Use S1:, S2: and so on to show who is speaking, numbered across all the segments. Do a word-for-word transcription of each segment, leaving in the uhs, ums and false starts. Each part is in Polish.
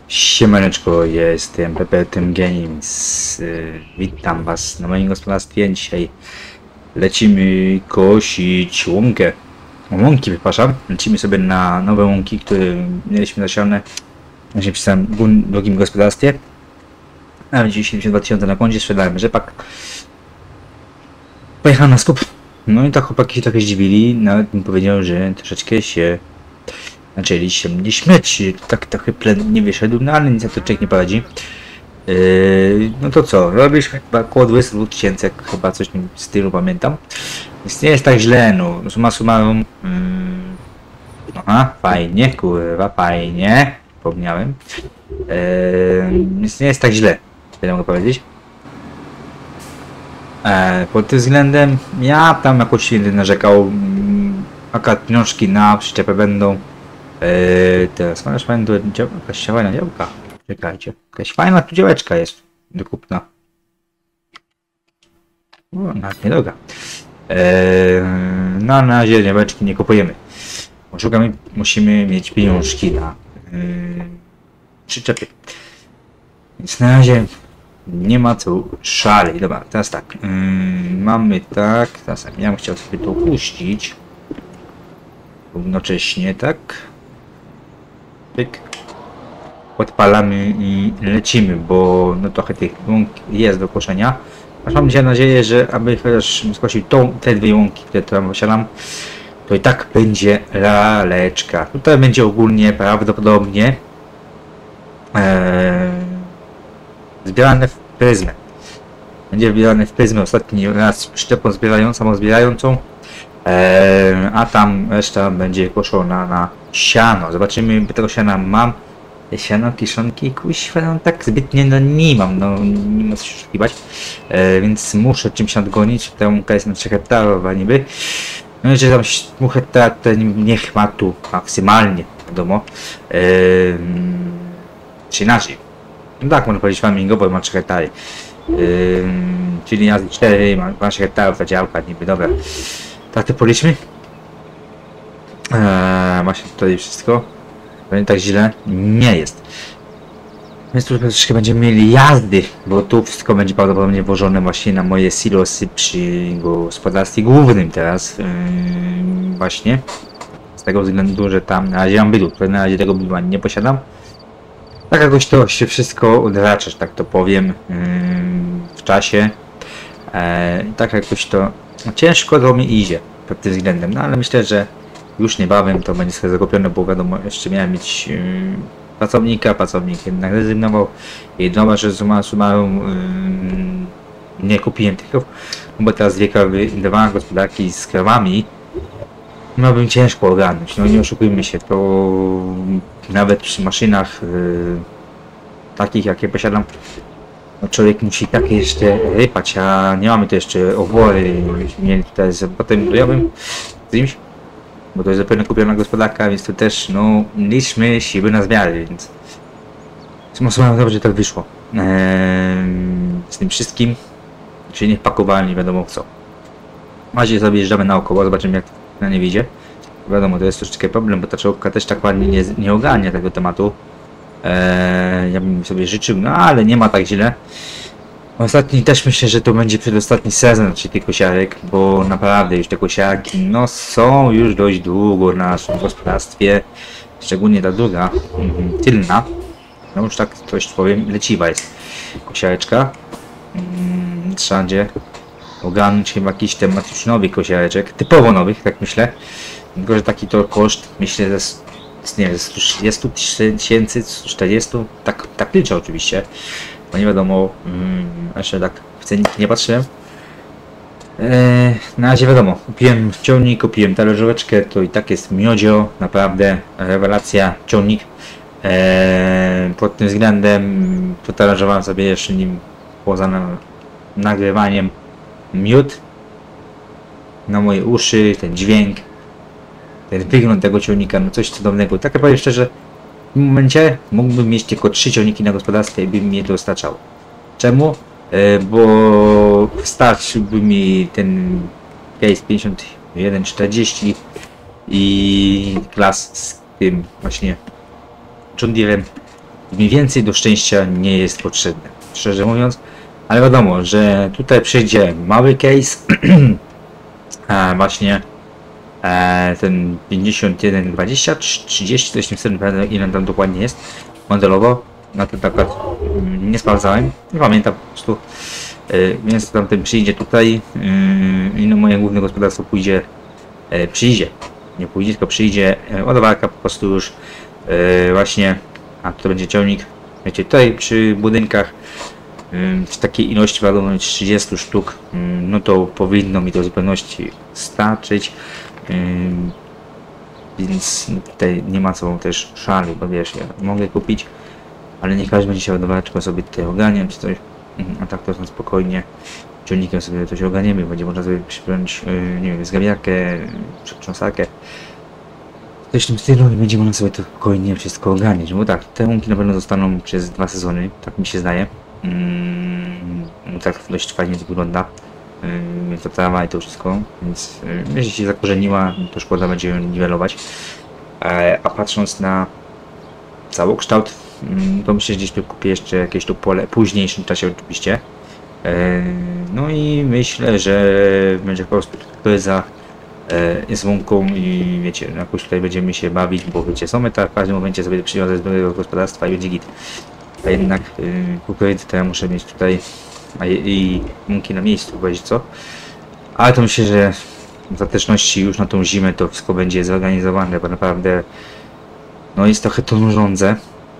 S1: Siemaneczko, jestem Pepe Tym Games. Witam was na moim gospodarstwie. Dzisiaj lecimy kosić łąkę. Łąki, przepraszam. Lecimy sobie na nowe łąki, które mieliśmy zasiane właśnie przy samym drugim gospodarstwie. A będzie siedemdziesiąt dwa tysiące na koncie, sprzedałem rzepak. Pojechałem na skup. No i tak chłopaki się trochę zdziwili. Nawet mi powiedział, że troszeczkę się zaczęli się mnie śmiać, tak trochę plen nie wyszedł, no ale nic na to człowiek nie poradzi. Yy, no to co, robiliśmy chyba około dwudziestu dwóch tysięcy, chyba coś w stylu pamiętam. Więc nie jest tak źle, no summa summarum. Yy, aha, fajnie, kurwa, fajnie, wspomniałem. Yy, więc nie jest tak źle, tyle mogę powiedzieć. Yy, pod tym względem ja tam jakoś się narzekał, akurat pieniążki na przyczepę będą. Eee, teraz masz fajna działka, jakaś fajna działka. Czekajcie, jakaś fajna tu działeczka jest do kupna. O, nawet niedroga. Eee, no, na razie działeczki nie kupujemy. Szukamy, musimy mieć pieniążki na yy, przyczepy. Więc na razie nie ma co szaleć. Dobra, teraz tak. Yy, mamy tak. Teraz ja bym chciał sobie to opuścić. Równocześnie, tak. Pyk. Odpalamy i lecimy, bo no trochę tych łąk jest do koszenia. Aż mam dzisiaj nadzieję, że aby chociaż skosił tą, te dwie łąki, które tam posiadam, to i tak będzie laleczka. Tutaj będzie ogólnie prawdopodobnie ee, zbierane w pryzmę. Będzie zbierane w pryzmę ostatni raz szczepą zbierają, samozbierającą. Eee, a tam reszta będzie koszona na siano. Zobaczymy, bo tego siana mam. Te siano, kiszonki, kuźwa, no tak zbytnie no nie mam, no nie ma co się oszukiwać. Eee, więc muszę czymś nadgonić. Ta łąka jest na trzy hektarowa niby. No jeżeli tam pół hektara, to niech ma tu maksymalnie, wiadomo. Eee, czy inaczej. No tak, można powiedzieć farmingowo, ma trzy hektary. Eee, czyli razy cztery, ma dwanaście hektarów ta działka, niby dobra. Tak to policzmy. Eee, właśnie tutaj wszystko. To nie tak źle nie jest. Więc tu troszeczkę będziemy mieli jazdy, bo tu wszystko będzie prawdopodobnie włożone właśnie na moje silosy przy gospodarstwie głównym teraz. Eee, właśnie. Z tego względu, że tam na razie mam bydło, na razie tego bydła nie posiadam. Tak jakoś to się wszystko odracza, że tak to powiem, eee, w czasie. Eee, tak jakoś to no, ciężko do mnie idzie pod tym względem, no ale myślę, że już niebawem to będzie sobie zakupione, bo wiadomo, jeszcze miałem mieć yy, pracownika, pracownik jednak rezygnował i dobra, że summa summarum yy, nie kupiłem tych krów, bo teraz dwie krowy, dwa gospodarki z krowami no bym ciężko ogarnąć, no nie oszukujmy się, to nawet przy maszynach yy, takich jakie posiadam, no człowiek musi tak jeszcze rypać, a nie mamy tu jeszcze owory, mieli tutaj z potem dojowym z czymś, bo to jest zupełnie kupiona gospodarka, więc to też, no, liczmy siły na zmiany, więc summa summarum dobrze tak wyszło. Eee, z tym wszystkim, czyli nie pakowali, nie wiadomo co. W razie sobie jeżdżamy naokoło, zobaczymy jak na nie wyjdzie. Wiadomo, to jest troszeczkę problem, bo ta czołówka też tak ładnie nie, nie ogarnia tego tematu. Eee, ja bym sobie życzył, no ale nie ma tak źle. Ostatni też myślę, że to będzie przedostatni sezon, czyli tych kosiarek, bo naprawdę już te kosiarki no są już dość długo na naszym gospodarstwie, szczególnie ta druga, mm, tylna, no już tak coś powiem, leciwa jest kosiareczka. Mm, trzeba będzie ogarnąć chyba jakiś temat już nowych kosiareczek, typowo nowych, tak myślę, tylko że taki to koszt, myślę, że nie wiem, jest tu tysięcy, czterdzieści, tak, tak liczę oczywiście. No nie wiadomo, hmm, jeszcze tak w cennik nie patrzyłem. Eee, na razie wiadomo, kupiłem ciągnik, kupiłem talerzóweczkę, to i tak jest miodzio, naprawdę rewelacja, ciągnik. Eee, pod tym względem potalerzowałem sobie jeszcze nim poza na, nagrywaniem miód na moje uszy, ten dźwięk, ten wygląd tego ciągnika, no coś cudownego. Tak powiem szczerze, w tym momencie mógłbym mieć tylko trzy ciągniki na gospodarstwie i by mi nie dostarczało. Czemu? E, bo wystarczyłby mi ten case pięćdziesiąt jeden czterdzieści i klas z tym właśnie John Deerem mniej więcej do szczęścia nie jest potrzebne, szczerze mówiąc. Ale wiadomo, że tutaj przyjdzie mały case, a właśnie e, ten pięćdziesiąt jeden dwadzieścia, trzydzieści, coś w tym stylu, ile tam dokładnie jest modelowo. Na ten przykład mm, nie sprawdzałem, nie pamiętam po prostu. E, więc tamten przyjdzie tutaj yy, i no moje główne gospodarstwo pójdzie, e, przyjdzie, nie pójdzie, tylko przyjdzie e, ładowarka po prostu już e, właśnie, a to będzie ciągnik, wiecie, tutaj przy budynkach yy, w takiej ilości, wiadomo, trzydzieści sztuk, yy, no to powinno mi to w zupełności starczyć, yy, więc tutaj nie ma co też szali, bo wiesz, ja mogę kupić, ale nie każdy będzie się ładował, tylko sobie tutaj ogarniam czy coś, a tak to na spokojnie ciągnikiem sobie coś ogarniemy, będzie można sobie przypiąć, yy, nie wiem, zgrabiarkę, przetrząsarkę, coś w tym stylu i będzie można sobie to spokojnie wszystko ogarniać, bo tak, te łąki na pewno zostaną przez dwa sezony, tak mi się zdaje, yy, tak dość fajnie to wygląda, yy, to trawa i to wszystko, więc yy, jeśli się zakorzeniła, to szkoda będzie ją niwelować, e, a patrząc na całokształt, to myślę, że gdzieś tu kupię jeszcze jakieś tu pole w późniejszym czasie oczywiście. No i myślę, że będzie po prostu to za z łąką i wiecie, jakoś tutaj będziemy się bawić, bo wiecie, są tak w każdym momencie sobie przywiązać do mojego gospodarstwa i będzie git. A jednak kukurydzę to ja muszę mieć tutaj a i łąki na miejscu, wiecie co? Ale to myślę, że w ostateczności już na tą zimę to wszystko będzie zorganizowane, bo naprawdę no jest trochę to nużące.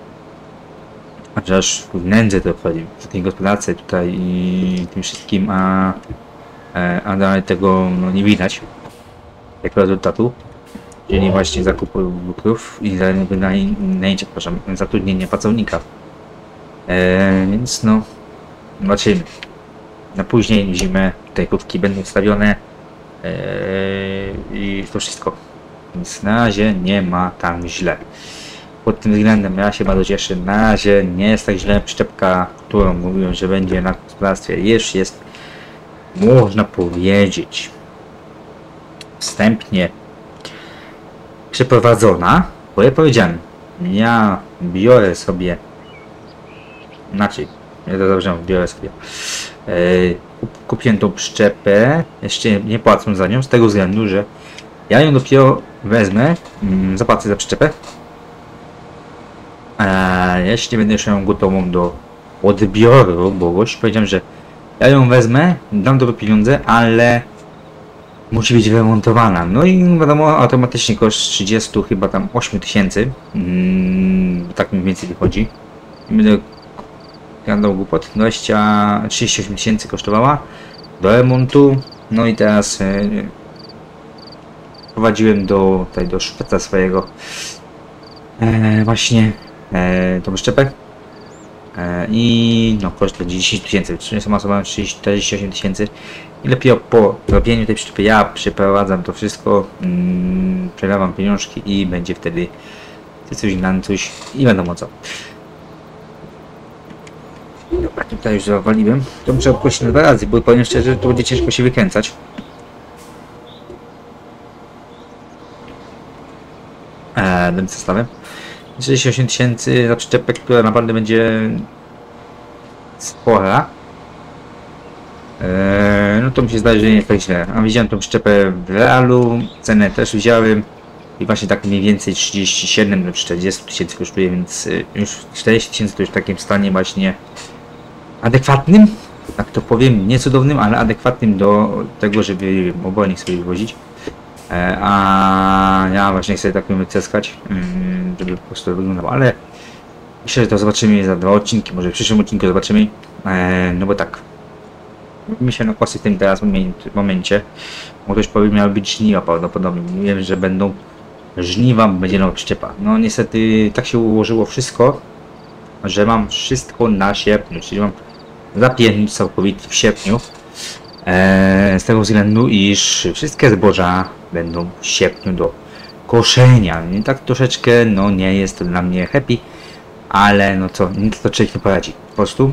S1: Chociaż w nędzę to wchodzi w tej gospodarce tutaj i tym wszystkim, a, a dalej tego no, nie widać jako rezultatu, czyli właśnie zakupu bukrów i wynajęcia, przepraszam, zatrudnienia pracownika. E, więc no, zobaczymy. Na później zimę te krówki będą wstawione e, i to wszystko. Więc na razie nie ma tam źle. Pod tym względem ja się bardzo cieszę. Na razie nie jest tak źle. Przyczepka, którą mówiłem, że będzie na gospodarstwie, już jest, można powiedzieć, wstępnie przeprowadzona. Bo ja powiedziałem, ja biorę sobie, inaczej, ja to dobrze biorę sobie, yy, kupiłem tą przyczepę, jeszcze nie płacę za nią, z tego względu, że ja ją dopiero wezmę, yy, zapłacę za przyczepę. Eee, jeśli będę już ją gotową do odbioru, bo gość powiedziałem, że ja ją wezmę, dam do pieniądze, ale musi być wyremontowana. No i wiadomo, automatycznie koszt trzydzieści, chyba tam osiem tysięcy, mm, tak mniej więcej wychodzi. Będę gadał głupot, dwadzieścia, trzydzieści osiem tysięcy kosztowała do remontu. No i teraz e, prowadziłem do tutaj do szpeca swojego e, właśnie E, tą szczepę e, i no koszt będzie dziesięć tysięcy, czyli sama osoba czterdzieści osiem tysięcy i lepiej po robieniu tej przyczepy ja przeprowadzam to wszystko, mm, przelewam pieniążki i będzie wtedy coś na coś i wiadomo co. Dobra, tutaj już zawaliłem, to muszę opłacić na dwa razy, bo powiem szczerze, że to będzie ciężko się wykręcać. Eee, tym zestawem trzydzieści osiem tysięcy za przyczepę, która naprawdę będzie spora. Eee, no to mi się zdaje, że nie jest tak źle. A widziałem tą przyczepę w realu, cenę też widziałem i właśnie tak mniej więcej trzydzieści siedem do czterdziestu tysięcy kosztuje, więc już czterdzieści tysięcy to już w takim stanie właśnie adekwatnym, tak to powiem, nie cudownym, ale adekwatnym do tego, żeby obornik sobie wywozić. A ja właśnie chcę tak wyciskać, żeby po prostu wyglądało, ale myślę, że to zobaczymy za dwa odcinki, może w przyszłym odcinku zobaczymy, no bo tak, mi się na kosy w tym teraz momencie, bo ktoś powie, miały być żniwa prawdopodobnie, wiem, że będą żniwa, będzie nowa przyczepa. No niestety tak się ułożyło wszystko, że mam wszystko na sierpniu, czyli mam zapięć całkowity w sierpniu. Eee, z tego względu, iż wszystkie zboża będą w sierpniu do koszenia. I tak troszeczkę no nie jest to dla mnie happy, ale no co, nic to człowiek nie poradzi. Po prostu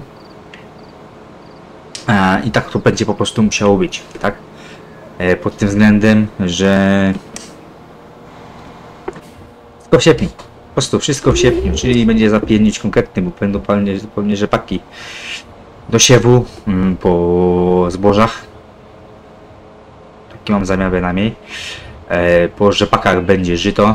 S1: eee, i tak to będzie po prostu musiało być, tak? Eee, pod tym względem, że tylko w sierpniu. Po prostu wszystko w sierpniu, czyli będzie zapięć konkretny, bo będą zupełnie, zupełnie rzepaki do siewu mm, po zbożach. Taki mam zamiar bynajmniej. E, po rzepakach będzie żyto.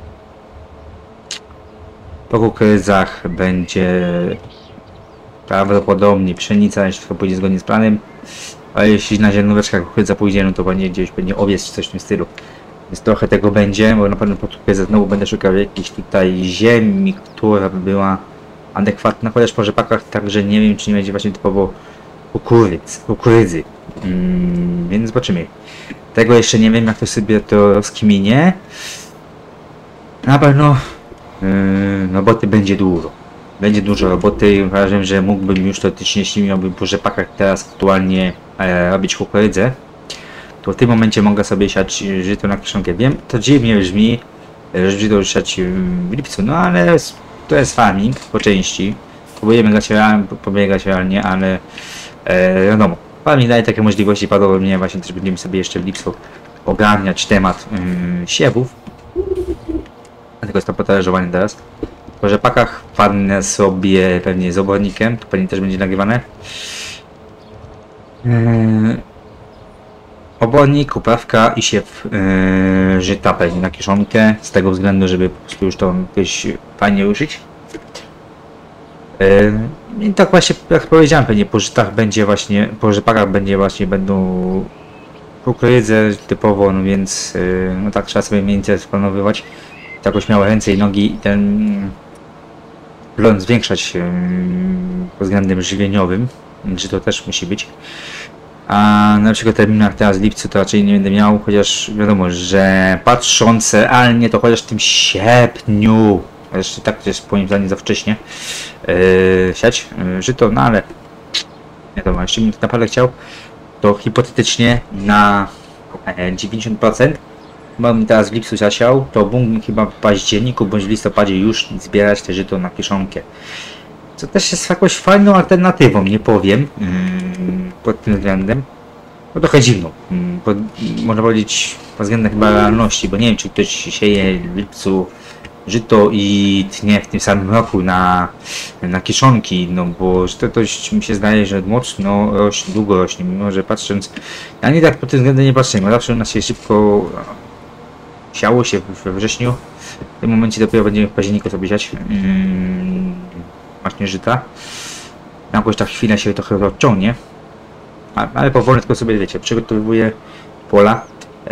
S1: Po kukurydzach będzie prawdopodobnie pszenica, jeśli to pójdzie zgodnie z planem. A jeśli na zielonóweczkach kukurydza pójdzie, no to będzie gdzieś będzie owiec czy coś w tym stylu. Więc trochę tego będzie, bo na pewno po kukurydzę znowu będę szukał jakiejś tutaj ziemi, która by była adekwatna, chociaż po rzepakach także nie wiem, czy nie będzie właśnie typowo kukurydz, kukurydzy. Mm, więc zobaczymy. Tego jeszcze nie wiem, jak to sobie to rozkminie. Na pewno yy, roboty będzie dużo. Będzie dużo roboty. Uważam, że mógłbym już teoretycznie, jeśli miałbym po rzepakach teraz aktualnie e, robić kukurydzę, to w tym momencie mogę sobie siać żyto na kieszonkę. Wiem, to dziwnie brzmi, że żyto siać w lipcu, no ale to jest farming po części. Próbujemy grać realnie, pobiegać realnie, ale e, wiadomo, farming daje takie możliwości, prawdopodobnie właśnie też będziemy sobie jeszcze w lipcu ogarniać temat yy, siewów. Dlatego jest to potależowanie teraz. Po rzepakach padnę sobie pewnie z obornikiem, to pewnie też będzie nagrywane. Yy, obornik, uprawka i siew yy, żyta pewnie na kieszonkę, z tego względu, żeby po prostu już to jakoś fajnie użyć. Yy, I tak właśnie, jak powiedziałem, pewnie po żytach będzie właśnie, po rzepakach będzie właśnie, będą kukurydzę typowo, no więc yy, no tak trzeba sobie mniej więcej splanowywać. Jakoś miało ręce i nogi i ten plon zwiększać yy, pod względem żywieniowym, że to też musi być. A na przykład terminach teraz w lipcu to raczej nie będę miał, chociaż wiadomo, że patrząc realnie to chociaż w tym sierpniu, jeszcze tak to jest moim zdaniem za wcześnie yy, siać yy, żyto, no ale wiadomo, jeśli bym to naprawdę chciał, to hipotetycznie na dziewięćdziesiąt procent bo mi teraz w lipcu zasiał, to mógłbym chyba w październiku bądź w listopadzie już zbierać te żyto na kieszonkę. Co też jest jakąś fajną alternatywą, nie powiem, yy, pod tym względem. No trochę dziwną, yy, pod, można powiedzieć pod względem chyba realności, bo nie wiem, czy ktoś sieje w lipcu żyto i tnie w tym samym roku na, na kieszonki, no bo to dość mi się zdaje, że mocno rośnie, długo rośnie, mimo że patrząc, ja nie tak pod tym względem nie patrzę, bo zawsze u nas się szybko siało się we wrześniu, w tym momencie dopiero będziemy w październiku sobie siać yy, właśnie żyta. Jakoś ta chwila się trochę odciągnie, A, ale powoli tylko sobie, wiecie, przygotowuję pola yy,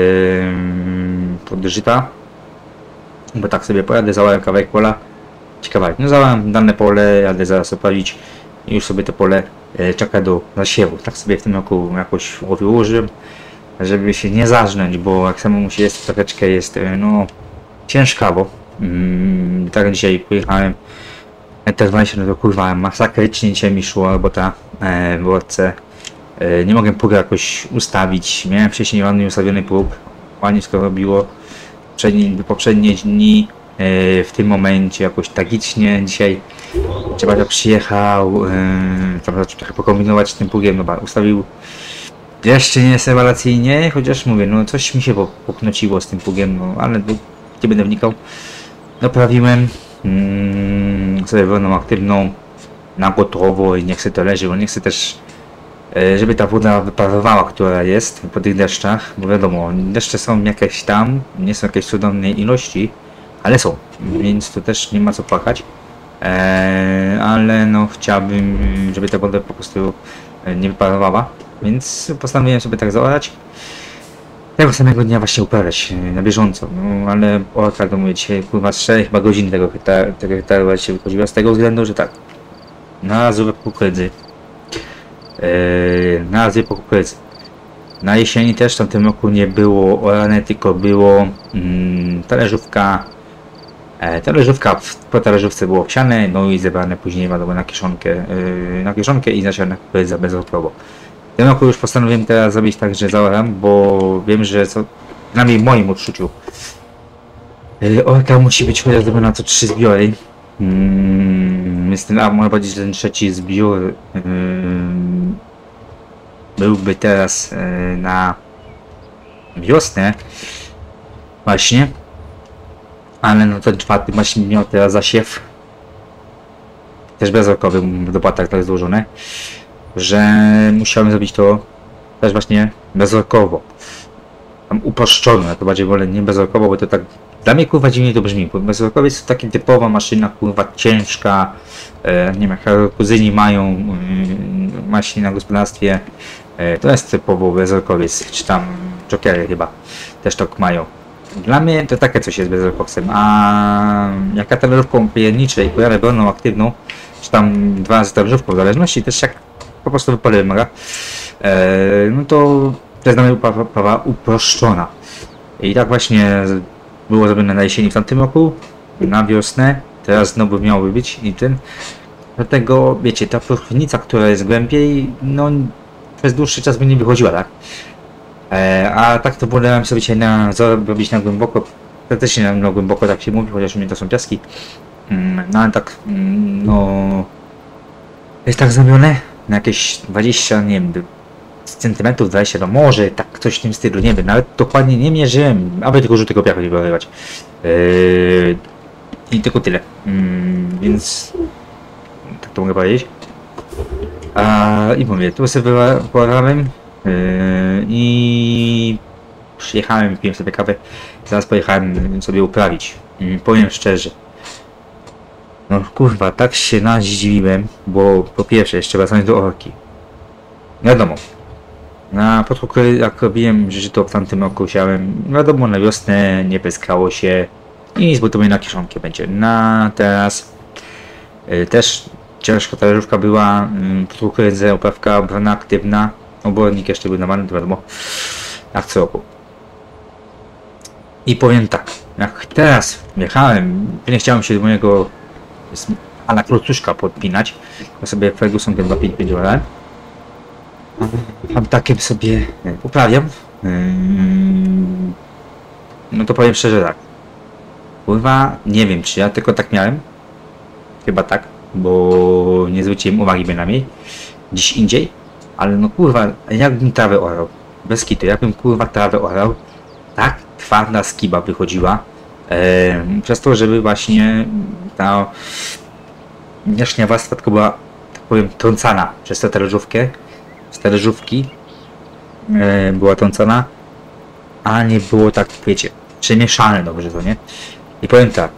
S1: pod żyta, bo tak sobie pojadę, załałem kawałek pola, ciekawe, no załałem dane pole, jadę zaraz opalić i już sobie to pole e, czeka do zasiewu. Tak sobie w tym roku jakoś ułożyłem, żeby się nie zażnąć, bo jak samemu się jest troszeczkę jest e, no ciężkawo. Mm, tak dzisiaj pojechałem, teraz się no to kurwa masakrycznie dzisiaj mi szło robota e, w łodce. E, nie mogłem pługa jakoś ustawić, miałem wcześniej ładnie ustawiony pług, ładnie to robiło. Poprzednie, poprzednie dni yy, w tym momencie jakoś tragicznie. Dzisiaj trzeba to przyjechał, yy, trzeba trochę pokombinować z tym pługiem, no, ustawił jeszcze nie jest rewelacyjnie, chociaż mówię, no coś mi się poknociło z tym pługiem, no ale nie będę wnikał. Naprawiłem yy, sobie wolną aktywną na gotowo i niech sobie to leży, bo nie chcę też żeby ta woda wyparowała, która jest po tych deszczach, bo wiadomo, deszcze są jakieś tam, nie są jakieś cudownej ilości, ale są, więc to też nie ma co płakać, eee, ale no chciałbym, żeby ta woda po prostu nie wyparowała, więc postanowiłem sobie tak zaorać. Tego samego dnia właśnie uprawiać na bieżąco, no ale o tak to mówię, dzisiaj kurwa cztery chyba godzin tego hektaru, tego hektaru się wychodziła z tego względu, że tak, na zupę kukurydzy. Yy, na Azję po kukurydzy. Na jesieni też w tamtym roku nie było orane, tylko było mm, talerzówka. E, talerzówka, po talerzówce było wsiane, no i zebrane później wiadomo na kieszonkę, yy, na kieszonkę i zasiane kukurydza bezodprowo. W tym roku już postanowiłem teraz zrobić tak, że zaoram, bo wiem, że co, przynajmniej w moim odczuciu yy, orka musi być chociaż na co trzy zbiory. Hmm, jest ten, a można powiedzieć, że ten trzeci zbiór yy, byłby teraz yy, na wiosnę właśnie, Ale no ten czwarty właśnie miał teraz zasiew. Też bezrokowy w dopłatach tak złożone. Że musiałem zrobić to też właśnie bezrokowo. Tam uproszczone, to bardziej wolę nie bezrokowo, bo to tak dla mnie kurwa dziwnie to brzmi. Bezrokowiec to taka typowa maszyna, kurwa ciężka. E, nie wiem, jak kuzyni mają e, maszyny na gospodarstwie. E, to jest typowo bezrokowiec, czy tam jokery chyba też tak mają. Dla mnie to takie coś jest bezrokowcem, a jak talerzówką pierniczej i pojadę bronią aktywną, czy tam dwa razy talerzówką, w zależności też jak po prostu wypady wymaga, e, no to to jest dla mnie uprawa, uprawa uproszczona. I tak właśnie było zrobione na jesieni w tamtym roku, na wiosnę, teraz znowu miałoby być i tym. Dlatego, wiecie, ta próchnica, która jest głębiej, no przez dłuższy czas by nie wychodziła, tak? E, a tak to wolałem sobie dzisiaj na, zrobić na głęboko, praktycznie na, na głęboko tak się mówi, chociaż u mnie to są piaski. Mm, no ale tak, mm, no... Jest tak zrobione na jakieś dwadzieścia, nie wiem, centymetrów, dwadzieścia, no może tak coś w tym stylu, nie wiem, nawet dokładnie nie mierzyłem, aby tylko żółtego piachu nie wyrywać. Yy, I tylko tyle, yy, więc tak to mogę powiedzieć. A, I mówię, tu sobie porałem yy, i przyjechałem, piłem sobie kawę, zaraz pojechałem sobie uprawić. Yy, powiem szczerze, no kurwa, tak się nadziwiłem, bo po pierwsze jeszcze wracając do orki. Wiadomo, na początku jak robiłem, że to w tamtym roku siałem, wiadomo, na wiosnę nie pyskało się i nic, bo to mnie na kieszonkę będzie. Na teraz y, też ciężka talerzówka była, y, początku ręce, oprawka, obrona aktywna, obornik jeszcze był normalny, to wiadomo, jak co roku. I powiem tak, jak teraz jechałem, nie chciałem się do mojego a na klocuszka podpinać, bo sobie Ferguson dwa pięć pięć dałem. Mam takie sobie uprawiam. No to powiem szczerze tak. Kurwa, nie wiem czy ja tylko tak miałem. Chyba tak, bo nie zwróciłem uwagi bynajmniej gdzieś indziej. Ale no kurwa, jakbym trawę orał. Bez kitu, jakbym kurwa trawę orał. Tak twarda skiba wychodziła. E, przez to, żeby właśnie ta wierzchnia warstwa tylko była, tak powiem, trącana przez tę talerzówkę. Z talerzówki e, była trącana, a nie było tak, wiecie, przemieszane dobrze, to nie? I powiem tak.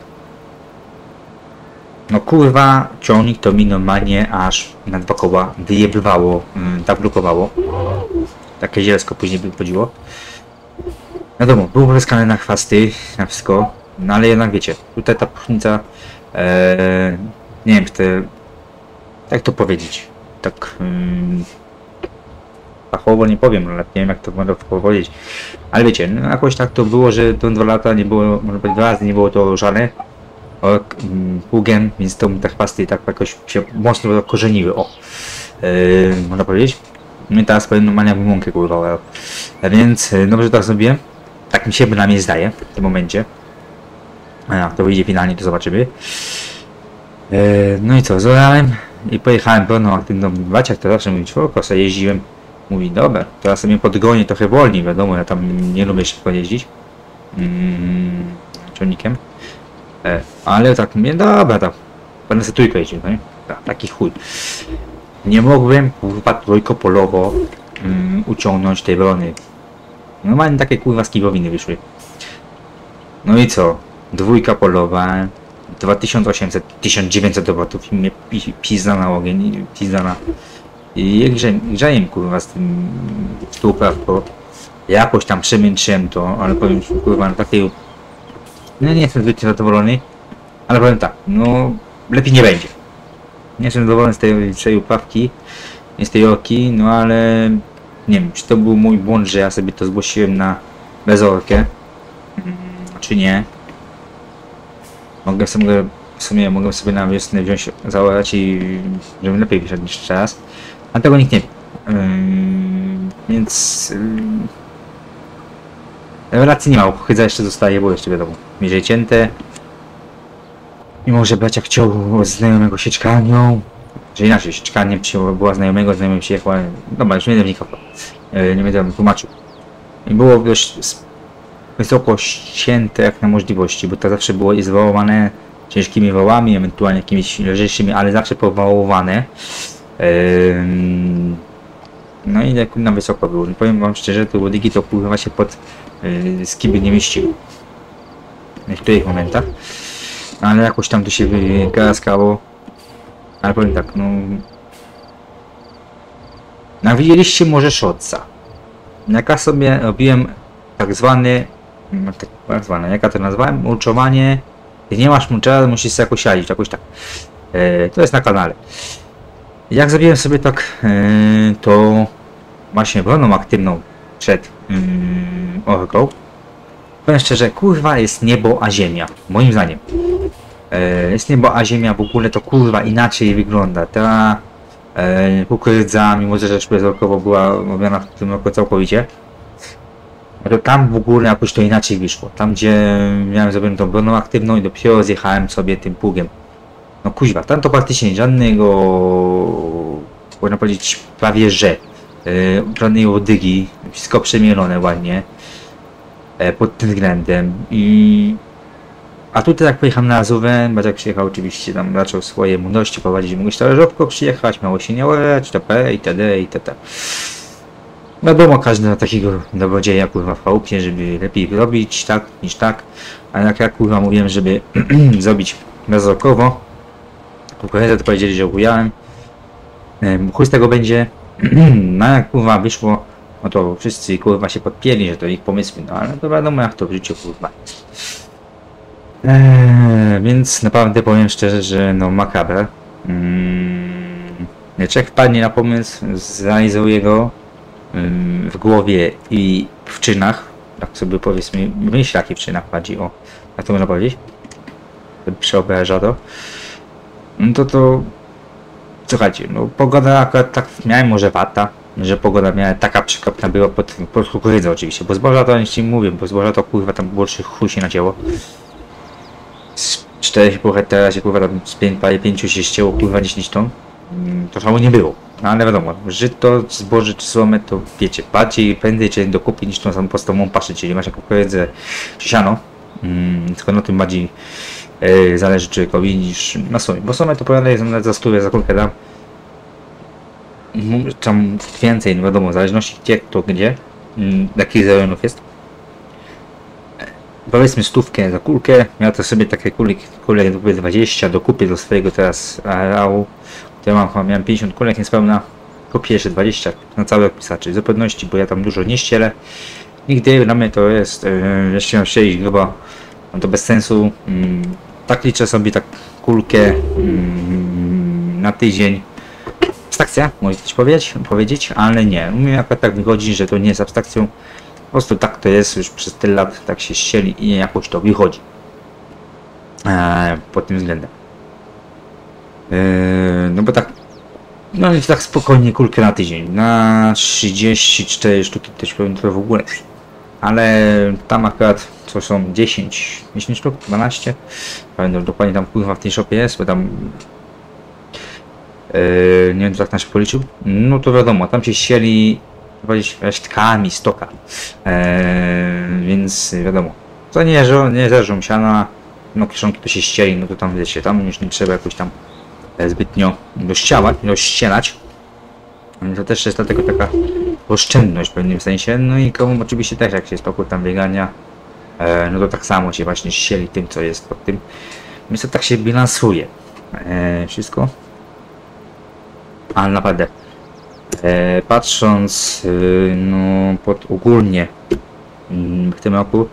S1: No kurwa, ciągnik to mi normalnie aż na dwa koła wyjebywało, mm, tak blokowało. Takie zielsko później wychodziło. Wiadomo, był wyskany na chwasty, na wszystko, no ale jednak wiecie, tutaj ta pchnica, e, nie wiem, te, jak to powiedzieć, tak mm, fachowo nie powiem, ale nie wiem jak to można powiedzieć, ale wiecie, no jakoś tak to było, że to dwa lata nie było, może być dwa razy nie było to żadne pługiem, więc to te chwasty tak jakoś się mocno korzeniły, o, yy, można powiedzieć. No i teraz powiem normalnie jakbym mąkę kurwa, więc dobrze tak zrobiłem, tak mi się bynajmniej zdaje w tym momencie. A jak to wyjdzie finalnie, to zobaczymy. Yy, no i co, zorałem i pojechałem pełną aktywną baciach, to zawsze mówi czwórko, sobie jeździłem. Mówi, dobra, teraz sobie podgonię trochę wolniej, wiadomo, ja tam nie lubię szybko jeździć mm, ciągnikiem. E, ale tak mówię, dobra, tak, będę sobie trójko jeździł, no nie? Tak, taki chuj. Nie mogłem, kurwa, trójkopolowo mm, uciągnąć tej brony. Normalnie takie kurwa skibowiny wyszły. No i co? Dwójka polowa, dwa tysiące osiemset, tysiąc dziewięćset obrotów i mnie pizda na ogień, pizda na... I grzejem kurwa z tym współprawką. Jakoś tam przemęczyłem to, ale powiem kurwa na takiej... No nie jestem zbyt zadowolony, ale powiem tak, no lepiej nie będzie. Nie jestem zadowolony z tej, z tej uprawki, z tej orki, no ale nie wiem, czy to był mój błąd, że ja sobie to zgłosiłem na bezorkę, czy nie. Mogę sobie, w sumie mogę sobie na wiosnę wziąć, zaorać i żebym lepiej wyszedł niż teraz, a tego nikt nie wie. Yy, więc yy, relacji nie ma, chydza jeszcze zostaje, bo jeszcze wiadomo, bliżej cięte. Mimo, że bracia chciał znajomego sieczkarnią, że inaczej, sieczkarnię była znajomego, znajomy przyjechał, dobra, już nie będę wnikał, yy, nie będę tłumaczył. I było dość wysoko ścięte jak na możliwości, bo to zawsze było izolowane ciężkimi wałami, ewentualnie jakimiś lżejszymi, ale zawsze powałowane. Ym... No i jak na wysoko było. Powiem wam szczerze, te łodygi to pływa się pod yy, skiby nie mieściły. W niektórych momentach. Ale jakoś tam to się wykaskało. Ale powiem tak, no... No widzieliście może szodca. Jaka sobie robiłem tak zwany... Tak zwane, jaka to nazwałem? Mulczowanie. Jak nie masz mulczera, musisz sobie jakoś siadzić, jakoś tak. E, to jest na kanale. Jak zrobiłem sobie tak, e, to właśnie broną aktywną przed mm, orką. Powiem szczerze, kurwa jest niebo a ziemia, moim zdaniem. E, jest niebo a ziemia, w ogóle to kurwa inaczej wygląda. Ta e, kukurydza, mimo że rzecz bezorkowo była robiona w tym roku całkowicie, to tam w ogóle jakoś to inaczej wyszło. Tam gdzie miałem zrobioną tą broną aktywną i dopiero zjechałem sobie tym pługiem. No kuźwa, tam to praktycznie żadnego, można powiedzieć prawie że, yy, żadnej łodygi, wszystko przemielone ładnie yy, pod tym względem. I... A tutaj jak pojechałem na Azówę, Badziak przyjechał oczywiście, tam zaczął swoje mądrości prowadzić, mógłś talerzówko przyjechać, miało się nie orać, itp. itd. itd. Wiadomo, każdy na takiego dobrodzieja kurwa w chałupie, żeby lepiej robić tak niż tak, a jak ja kurwa mówiłem, żeby zrobić bezrokowo, kukurydzę to powiedzieli, że ujałem, chuj z tego będzie, no jak kurwa wyszło, no to wszyscy kurwa się podpięli, że to ich pomysły, no ale to wiadomo jak to w życiu kurwa jest. Eee, więc naprawdę powiem szczerze, że no makaber. Hmm, Czech wpadnie na pomysł, zrealizuje go w głowie i w czynach, tak sobie powiedzmy, myślaki w czynach chodzi, o, jak to można powiedzieć, przeobraża to, no to to, słuchajcie, no pogoda akurat tak, miałem może wata, że pogoda miała taka przekopna była pod, pod kukurydzą oczywiście, bo zboża to nic nie mówię, bo zboża to kurwa tam było trzy chuj się nacięło, z czterech pół hektara się kurwa tam z pięciu się ścięło kurwa dziesięć ton, to samo nie było. No ale wiadomo, żyto, zboże czy słomę to wiecie, bardziej prędzej cię dokupi niż tą samą podstawową paszę, czyli masz jako kukurydzę czy siano, mm, tylko na tym bardziej e, zależy człowiekowi niż na słomie, bo słomę to powiadaję za stówę, za kulkę dam, tam więcej, no wiadomo, w zależności gdzie, to gdzie, mm, jakich rejonów jest. Powiedzmy stówkę za kulkę, ja to sobie takie kulek, kulek dwadzieścia dokupię do swojego teraz areału. Ja mam, miałem pięćdziesiąt kulek niespełna, kupię jeszcze dwadzieścia na cały rok pisaczy, z pewności, bo ja tam dużo nie ścielę. Nigdy dla mnie to jest, yy, jeszcze mam siedzieć grubo, no to bez sensu. Yy, tak liczę sobie tak kulkę yy, na tydzień. Abstrakcja, może coś powiedzieć, powiedzieć, ale nie. U mnie akurat tak wychodzi, że to nie jest abstrakcją. Po prostu tak to jest, już przez tyle lat tak się ścieli i jakoś to wychodzi. Eee, pod tym względem. Eee, no bo tak, no więc tak spokojnie kulkę na tydzień. Na trzydzieści cztery sztuki też powiem to w ogóle. Ale tam akurat co są dziesięć, dziesięć sztuk, dwanaście. Pamiętam dokładnie tam kurwa w tej shopie jest, bo tam Yy, nie wiem, jak nasz policzył, no to wiadomo, tam się ścieli resztkami stoka, yy, więc wiadomo, to nie, nie zerzą siana, no kieszonki to się ścieli, no to tam wiecie, tam już nie trzeba jakoś tam zbytnio dościelać, dościelać. To też jest dlatego taka oszczędność w pewnym sensie, no i komu oczywiście też jak się spokój tam biegania, yy, no to tak samo się właśnie ścieli tym, co jest pod tym, więc to tak się bilansuje yy, wszystko. Ale naprawdę, e, patrząc e, no, pod ogólnie w tym roku,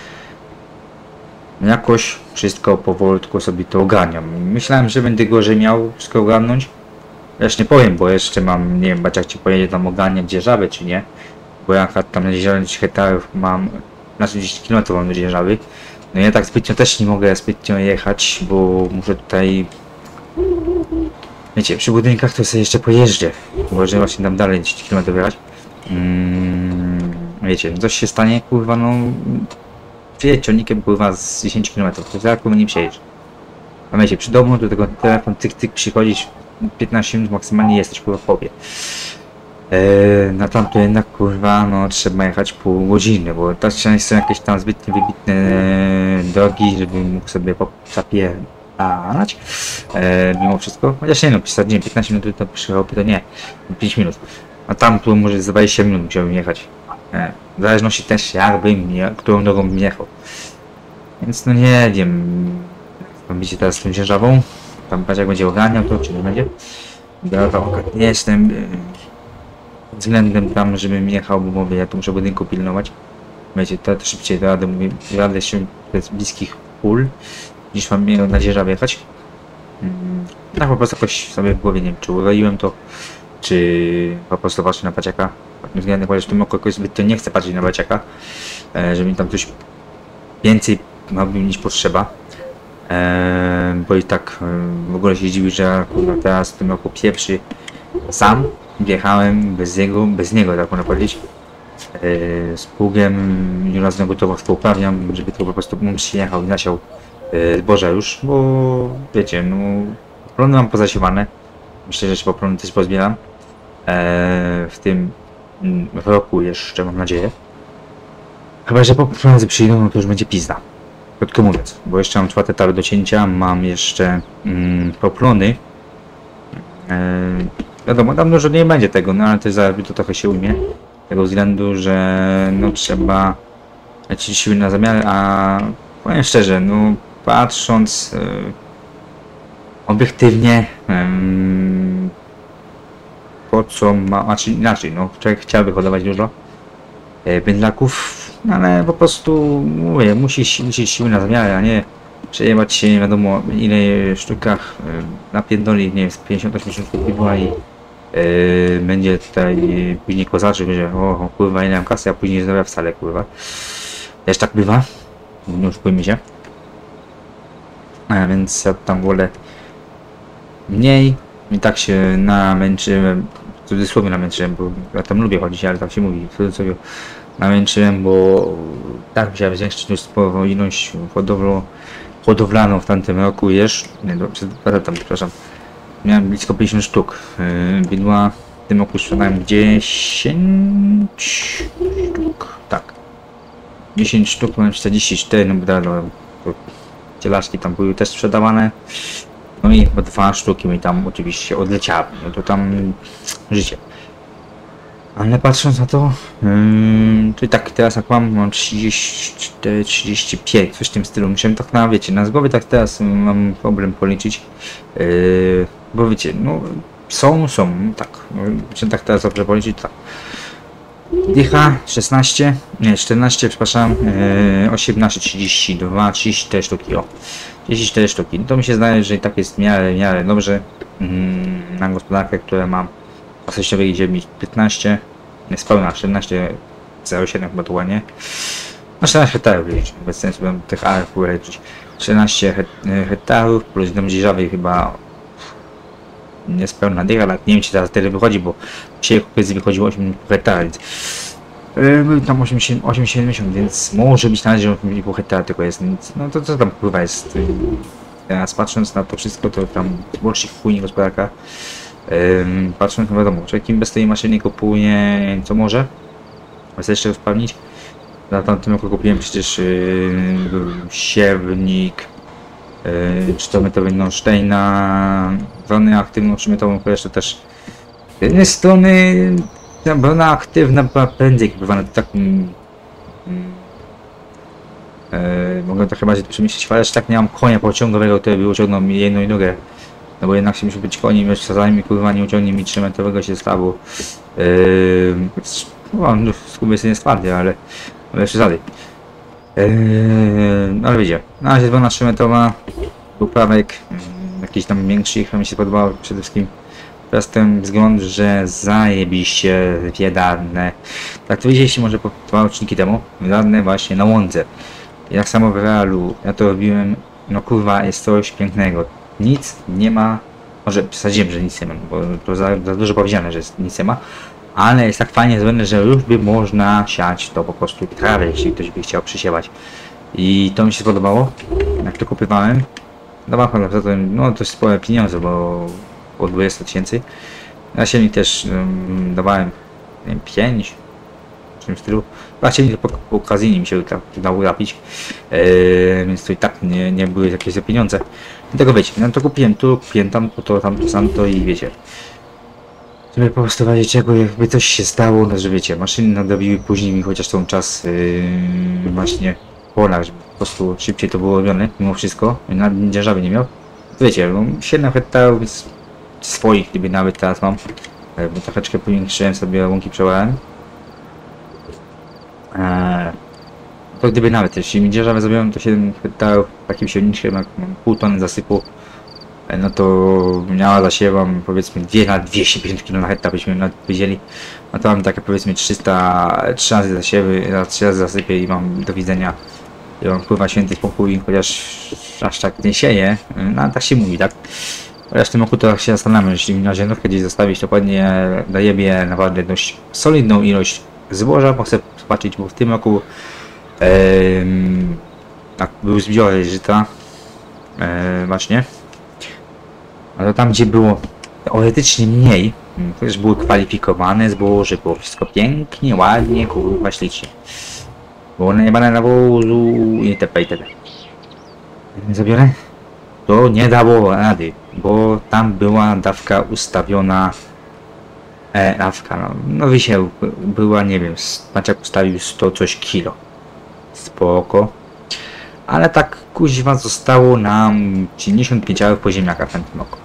S1: jakoś wszystko powolutku sobie to ogarniam. Myślałem, że będę gorzej miał wszystko ogarnąć. Też nie powiem, bo jeszcze mam, nie wiem, jak ci pojedzie tam ogarniać dzierżawy czy nie. Bo ja tam na dziesięć hektarów mam, znaczy dziesięć kilometrów mam do dzierżawy. No ja tak zbytnio też nie mogę zbytnio jechać, bo muszę tutaj... Wiecie, przy budynkach to sobie jeszcze pojeżdżę, może właśnie tam dalej dziesięć kilometrów jechać. Mm, wiecie, coś się stanie, kurwa, no... Przyjedź ciągnikiem, kurwa, z dziesięć kilometrów, to zaraz kurwa nie przejedziesz. A wiecie, przy domu do tego telefon tyk tyk przychodzisz, piętnaście minut maksymalnie jesteś, kurwa, w popie. Eee, na tamto jednak kurwa no trzeba jechać pół godziny, bo to są jakieś tam zbytnie wybitne e, drogi, żeby mógł sobie zapierdalać e, mimo wszystko, chociaż nie no, nie piętnaście minut to przyjechałby to nie, pięć minut, a tam tu może za dwadzieścia minut musiałbym jechać, e, w zależności też jakbym, jak, którą drogą bym jechał, więc no nie wiem, będzie teraz z tą ciężawą, tam patrz jak będzie ogarniał to, czy nie będzie, nie jestem względem tam, żebym jechał, bo mówię, ja tu muszę budynku pilnować. Wiecie, to, to szybciej to jadę, mówię, jadę się z bliskich pól, niż mam miał nadzieję, że jechać. Mm, tak po prostu jakoś sobie w głowie, nie wiem, czy uroiłem to, czy po prostu patrzę na paciaka. Względem, chociaż w tym roku jakoś zbyt to nie chcę patrzeć na paciaka, e, żeby mi tam coś więcej robił niż potrzeba. E, bo i tak e, w ogóle się dziwi, że ja kurwa, teraz w tym roku pierwszy sam wjechałem bez niego, bez niego tak można powiedzieć. Yy, z pługiem nieraz gotowo współprawiam, żeby to po prostu mu przyjechał i nasiał yy, zboża już, bo wiecie, no plony mam pozasiewane. Myślę, że się po plony też pozbieram. Yy, w tym yy, roku jeszcze mam nadzieję. Chyba, że po plony przyjdą, no to już będzie pizda. Krótko mówiąc, bo jeszcze mam czwarte tary do cięcia, mam jeszcze yy, poplony. Yy, Wiadomo, tam dużo nie będzie tego, no ale też zaraz to trochę się ujmie. Z tego względu, że no trzeba lecieć siły na zamiary, a powiem szczerze, no patrząc yy, obiektywnie yy, po co ma, znaczy inaczej, no człowiek chciałby hodować dużo yy, bydlaków, no, ale po prostu mówię, musi liczyć siły na zamiary, a nie przejebać się nie wiadomo ile sztukach yy, napierdoli, nie wiem, z pięćdziesiąt osiemdziesiąt sztuk była i Yy, będzie tutaj później kozaczy, że o, o kurwa ile mam kasy, a później zdrowia wcale kurwa. Też tak bywa, no już pojmie się. A więc ja tam wolę mniej i tak się namęczyłem, w cudzysłowie namęczyłem, bo ja tam lubię chodzić, ale tak się mówi, w cudzysłowie namęczyłem, bo tak musiałem zwiększyć już sporą ilość hodowlą, hodowlaną w tamtym roku jeszcze, nie, do, przed dwa lata, przepraszam. Miałem blisko pięćdziesiąt sztuk. Yy, widła w tym roku sprzedałem dziesięć sztuk. Tak. dziesięć sztuk, mam czterdzieści cztery, no bo cielaczki tam były też sprzedawane. No i chyba dwa sztuki mi tam oczywiście odleciały. No to tam życie. Ale patrząc na to, yy, to i tak teraz jak mam, mam trzydzieści cztery, trzydzieści pięć, coś w tym stylu. Musiałem tak na, wiecie, na z głowy tak teraz mam problem policzyć. Yy, bo wiecie, no są, są, tak. Musiałem tak teraz dobrze policzyć, tak. Dycha szesnaście, nie, czternaście, przepraszam, yy, osiemnaście, trzydzieści dwa, trzydzieści cztery sztuki, o. trzydzieści cztery sztuki. No to mi się zdaje, że i tak jest w miarę, w miarę dobrze yy, na gospodarkę, które mam. Pasościowej idzie mi piętnaście, niespełna czternaście zero siedem chyba to ładnie. No czternaście hektarów liczyć, bez sensu bym tych arów liczyć. czternaście hektarów plus dom dzierżawy chyba niespełna dycha, ale nie wiem czy teraz tyle wychodzi, bo dzisiaj kupiec wychodziło osiem hektarów, więc yy, tam osiem siedemdziesiąt, więc może być na razie osiem i pół hektara tylko jest, więc no to co tam pływa jest. Yy, teraz patrząc na to wszystko, to tam bolszik wpłynie gospodarka. Ym, patrząc, no wiadomo, człowiek bez tej maszyny kupuje co może, chcę jeszcze usprawnić. Na tamtym roku kupiłem przecież yy, siewnik, yy, czterometrowy Norsteina, bronę aktywną trzymetrową, jeszcze też z jednej strony ta brona aktywna była prędzej kupowana, to tak yy, yy, mogę to chyba przemyśleć, ale tak nie mam konia pociągowego, który by uciągnął mi jedną i drugą. No bo jednak się musi być koniem, już czasami kurwa nie uciągnie mi trzymetrowego się stawu. Yy, no, no skubię sobie nie stwardzie, ale ale jeszcze dalej. Yy, no ale wiecie, na razie jest na trzymetrowa, uprawek, yy, jakiś tam większych, mi się podobało przede wszystkim przez ten wzgląd, że zajebiście wiedarne. Tak to widzieliście może po dwa odcinki temu, wiedarne właśnie na łądze. Jak samo w realu, ja to robiłem, no kurwa jest coś pięknego. Nic nie ma, może przesadziłem, że nic nie ma, bo to za, za dużo powiedziane, że nic nie ma, ale jest tak fajnie zrobione, że już by można siać to po prostu trawę, jeśli ktoś by chciał przysiewać. I to mi się spodobało, jak to kupywałem. Dawało za to, no to spore pieniądze, bo około dwadzieścia tysięcy. Na silnik też um, dawałem nie wiem, pięć w tym stylu. A silnik po, po okazji mi się udało zapić, yy, więc to i tak nie, nie były jakieś za pieniądze. Dlatego wiecie, no to kupiłem tu, kupiłem tam, to, tam, to, sam to i wiecie. Żeby po prostu wiedzieć czego, jakby coś się stało, no że wiecie, maszyny nadrobiły później mi chociaż tą czas yy, właśnie w polach, żeby po prostu szybciej to było robione, mimo wszystko, nawet dzierżawy nie miał. Wiecie, no, siedem hektarów więc swoich, gdyby nawet teraz mam, bo troszeczkę powiększyłem sobie łąki, przełałem. Eee, to gdyby nawet, jeśli mi dzierżawę zrobiłem, to siedem hektarów takim silniczkiem, jak mam pół tony zasypu, no to miała zasiewam powiedzmy dwie na dwieście pięćdziesiąt kilo na hektar byśmy nawet powiedzieli. No to mam takie powiedzmy trzysta, trzy razy zasiewy, trzy razy zasypię i mam do widzenia. I mam pływa święty spokój, chociaż aż tak nie sieje, no tak się mówi, tak? Chociaż w tym roku to się zastanawiam, jeśli na ziemniówkę gdzieś zostawić, to pewnie daje naprawdę dość solidną ilość zboża, bo chcę zobaczyć, bo w tym roku ee, tak, był zbiór żyta, e, właśnie. A to tam, gdzie było teoretycznie mniej, też były kwalifikowane zboże, było wszystko pięknie, ładnie, kurwa, ślicznie. Było najebane nawozu i itp. itp. Zabiorę? To nie dało rady, bo tam była dawka ustawiona, e, dawka, no, no wisiał, była, nie wiem, Maciek ustawił sto coś kilo. Spoko. Ale tak kuźwa zostało nam dziewięćdziesiąt pięć arów po ziemniakach w tym roku.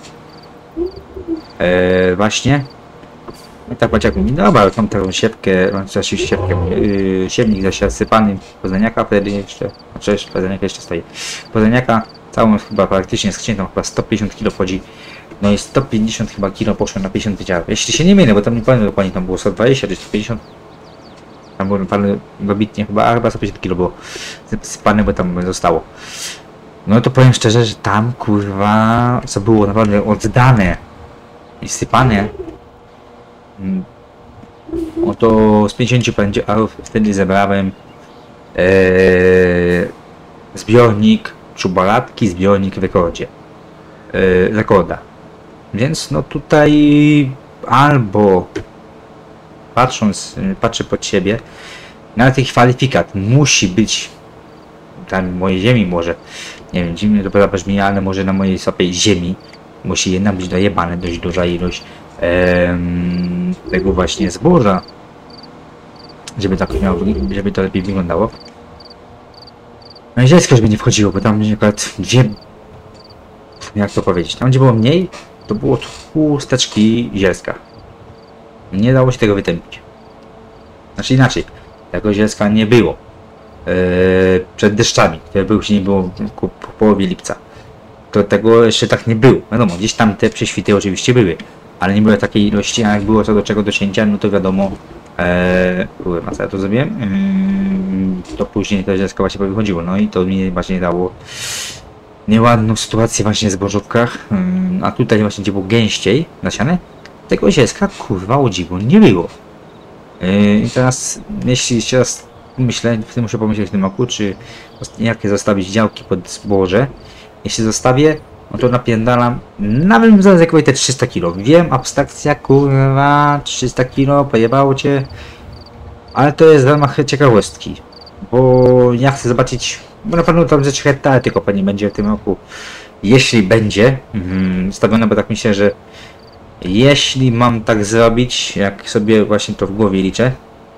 S1: Eee, właśnie. I tak Maciek mówi, dobra, mam taką siewkę, mam coś siewkę, yy, siewnik zasypany pozeniaka, wtedy jeszcze, znaczy jeszcze pozeniaka jeszcze stoi. Pozeniaka całą chyba praktycznie skrzynką, chyba sto pięćdziesiąt kilo wchodzi. No i sto pięćdziesiąt chyba kilo poszło na pięćdziesiąt pięć arów. Jeśli się nie mylę, bo tam nie pamiętam dokładnie, tam było sto dwadzieścia czy sto pięćdziesiąt. Tam było naprawdę dobitnie chyba, a chyba sto pięćdziesiąt kilo było sypane, bo tam zostało. No to powiem szczerze, że tam kurwa, co było naprawdę oddane i sypane. Oto z pięćdziesięciu arów wtedy zebrałem ee, zbiornik czubalatki, zbiornik w rekordzie. E, rekorda. Więc no tutaj albo patrząc, patrzę pod siebie, na tych kwalifikat musi być tam mojej ziemi może, nie wiem, dziwnie to prawda brzmi, ale może na mojej sobie ziemi musi jednak być dojebane dość duża ilość em, tego właśnie zboża, żeby tak miało, żeby to lepiej wyglądało. No i dziecko żeby nie wchodziło, bo tam akurat dwie, jak to powiedzieć, tam gdzie było mniej, to było chusteczki zielska. Nie dało się tego wytępić. Znaczy inaczej, tego zielska nie było yy, przed deszczami, które były się nie było po, po połowie lipca. To tego jeszcze tak nie było. Wiadomo, gdzieś tam te prześwity oczywiście były, ale nie było takiej ilości, a jak było co do czego do cięcia, no to wiadomo, Eee, kurwa, co ja to zrobiłem? Eee, to później to zielsko właśnie wychodziło, no i to mi właśnie dało nieładną sytuację właśnie w zbożówkach, eee, a tutaj właśnie gdzie było gęściej nasiane, tego zielska kurwa o dziwo nie było. Eee, I teraz, jeśli jeszcze raz myślę, w tym muszę pomyśleć w tym roku, czy jakie zostawić działki pod zboże. Jeśli zostawię, no to napierdalam, nawet bym zaryzykował te trzysta kilo. Wiem, abstrakcja, kurwa, trzysta kilo, pojebało cię. Ale to jest w ramach ciekawostki. Bo ja chcę zobaczyć, bo na pewno tam ze trzy hektary tylko pewnie będzie w tym roku. Jeśli będzie mm, stawione, bo tak myślę, że jeśli mam tak zrobić, jak sobie właśnie to w głowie liczę,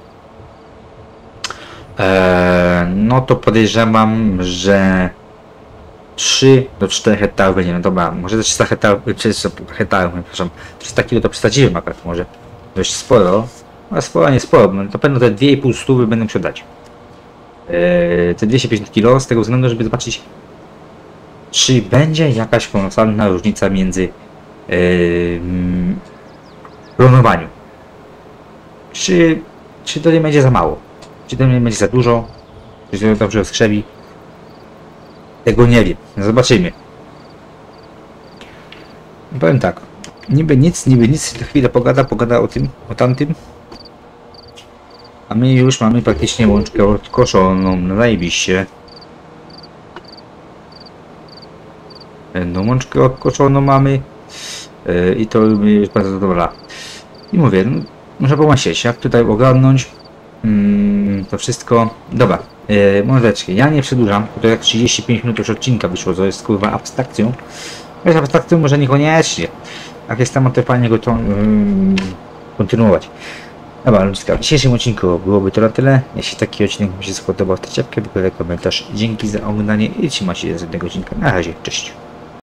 S1: ee, no to podejrzewam, że trzy do czterech hektarów będzie, no dobra, może ze trzysta hektarów, trzysta hektarów, przepraszam, trzysta kilo to przesadziłem akurat może dość sporo, a sporo nie sporo, no to pewno te dwie i pół stówy będę musiał dać. Yy, te dwieście pięćdziesiąt kilo z tego względu, żeby zobaczyć, czy będzie jakaś kolosalna różnica między yy, planowaniu. Czy, czy to nie będzie za mało, czy to nie będzie za dużo, czy to dobrze skrzewi. Tego nie wiem, zobaczymy. Powiem tak, niby nic, niby nic, chwilę pogada, pogada o tym, o tamtym. A my już mamy praktycznie łączkę odkoszoną, no zajebiście. No łączkę odkoszoną mamy yy, i to już bardzo dobra. I mówię, no, muszę pomyśleć, jak tutaj ogarnąć mm, to wszystko. Dobra, yy, mordeczki, ja nie przedłużam, to jak trzydzieści pięć minut już odcinka wyszło, to jest kurwa abstrakcją. Choć abstrakcją może niekoniecznie. Jak jest temat, to fajnie go to yy, kontynuować. Dobra, ludzka, w dzisiejszym odcinku byłoby to na tyle. Jeśli taki odcinek mi się spodobał, to ciapkę, komentarz. Dzięki za oglądanie i trzymajcie się z jednego odcinka. Na razie, cześć.